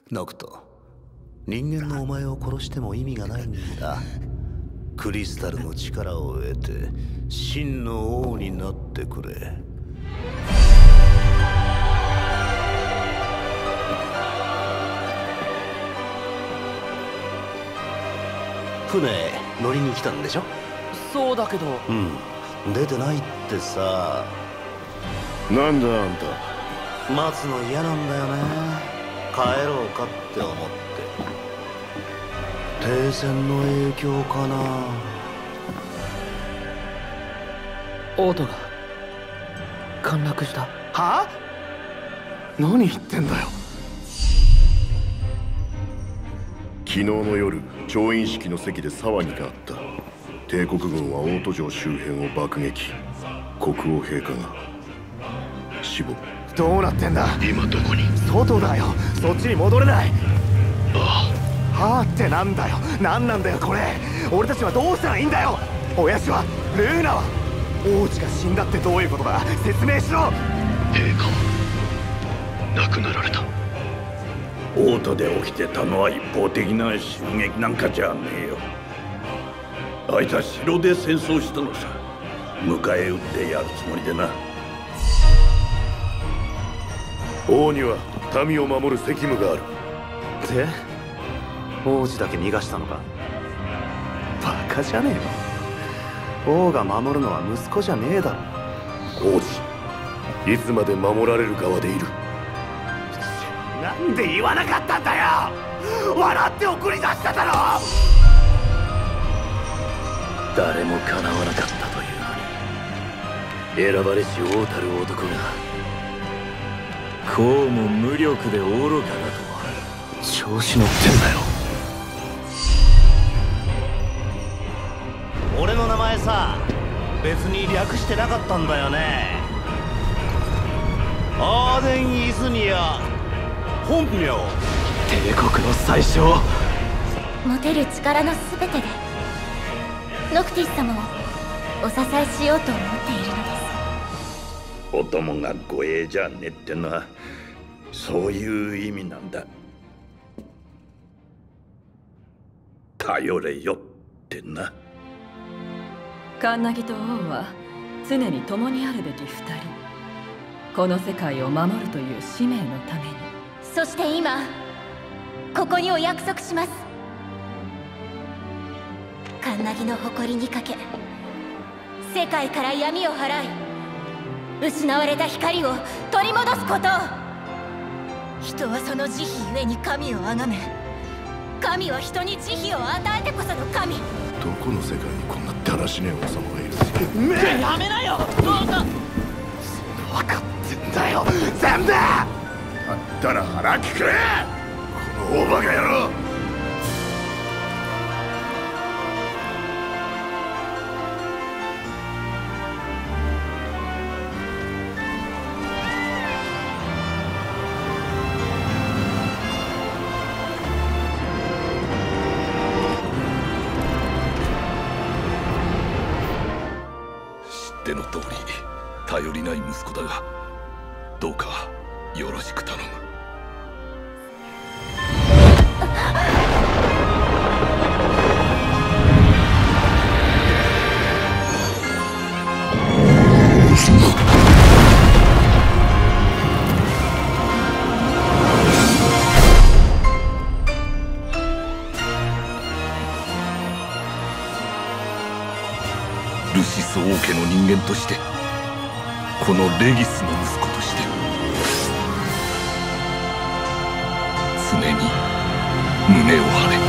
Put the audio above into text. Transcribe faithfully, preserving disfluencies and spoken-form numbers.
ノクト、人間のお前を殺しても意味がないんだ。クリスタルの力を得て真の王になってくれ。船乗りに来たんでしょ？ そうだけど。 うん、出てないってさ。 なんだあんた。 待つの嫌なんだよね。帰ろうかって思って。停戦の影響かな。 オートが陥落した。はあ？何言ってんだよ。昨日の夜、調印式の席で騒ぎがあった。帝国軍は大都城周辺を爆撃。国王陛下が死亡。どうなってんだ？ 今どこに？ 外だよ。そっちに戻れない。 ああ。はあってなんだよ。なんなんだよこれ。俺たちはどうしたらいいんだよ。親父は、ルーナは、王子が死んだってどういうことだ。説明しろ。 陛下亡くなられた。 王都で起きてたのは一方的な襲撃なんかじゃねえよ。あいつは城で戦争したのさ。迎え撃ってやるつもりでな。 王には民を守る責務がある。 で、王子だけ逃がしたのか？バカじゃねえの？王が守るのは息子じゃねえだろ。 王子、いつまで守られる側でいる。なんで言わなかったんだよ。笑って送り出しただろ。 誰も叶わなかったというのに、選ばれし王たる男がこうも無力で愚かだと。 調子乗ってんだよ。俺の名前さ、別に略してなかったんだよね。アーデン・イズニア、本名。 帝国の最小。 持てる力のすべてでノクティス様をお支えしようと思っているのです。 お供が護衛じゃねえってのはそういう意味なんだ。頼れよってな。 カンナギと王は常に共にあるべき二人。この世界を守るという使命のために。 そして今ここにお約束します。カンナギの誇りにかけ、世界から闇を払い、失われた光を取り戻すことを。人はその慈悲ゆえに神を崇め、神は人に慈悲を与えてこその神。 どこの世界にこんなだらしねえ王様がいる。 やめなよ。どうか。 分かってんだよ全部。だったら腹利くれ、この大バカ野郎。 知っての通り頼りない息子だが、どうかよろしく頼む。ルシス王家の人間として、このレギスの息子として、常に胸を張れ。